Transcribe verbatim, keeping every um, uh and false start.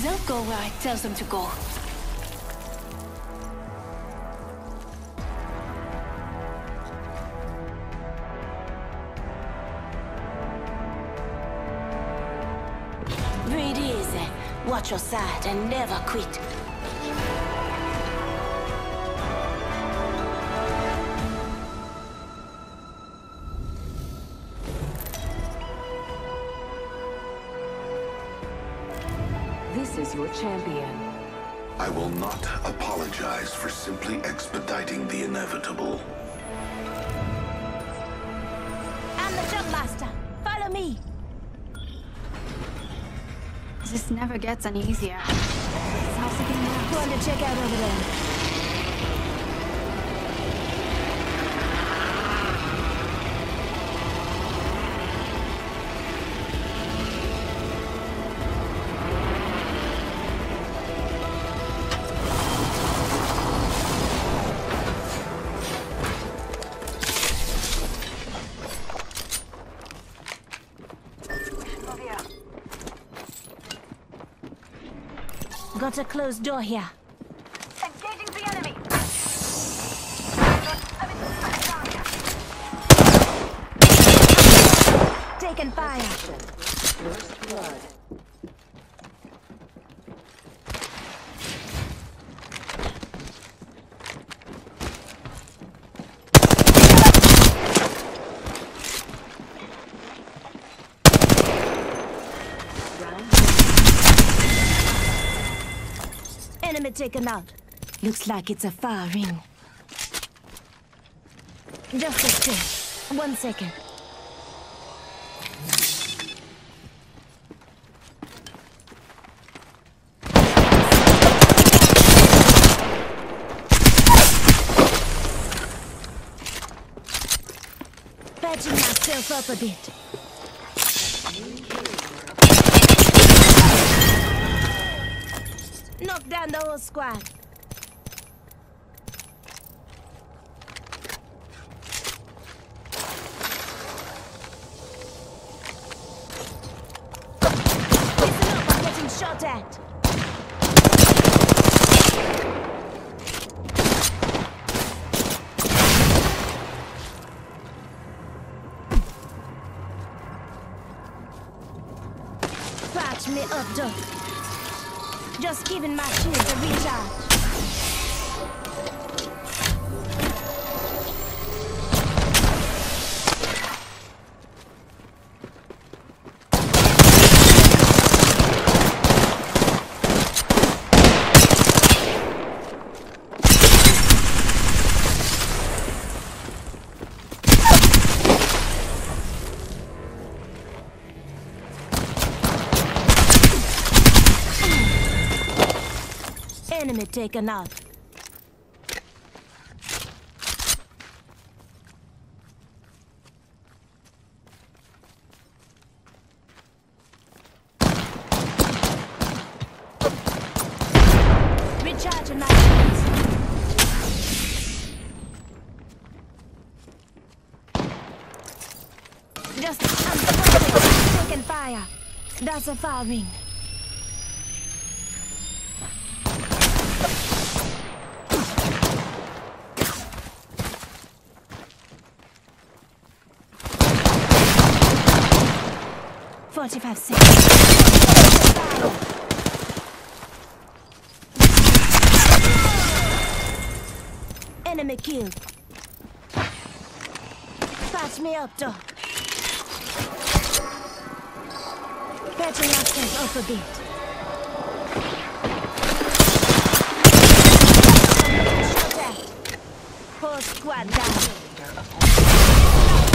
They'll go where I tell them to go. Breathe easy, watch your side, and never quit. This is your champion. I will not apologize for simply expediting the inevitable. I'm the jump master. Follow me. This never gets any easier. How's it getting out? Go on to check out over there. Got a closed door here. Engaging the enemy. Taking fire. First blood. Enemy taken out. Looks like it's a far ring. Just a sec. One second. Patching myself up a bit. Knock down the whole squad. Listen up, I'm getting shot at. Patch me up, Doc. Just giving my shield a recharge. Enemy taken out. Recharging my shields. Just I'm taking fire. That's a fire ring. Forty-five seconds. Enemy killed. Patch me up, Doc. Patching myself up a bit. Shot at. Whole squad down.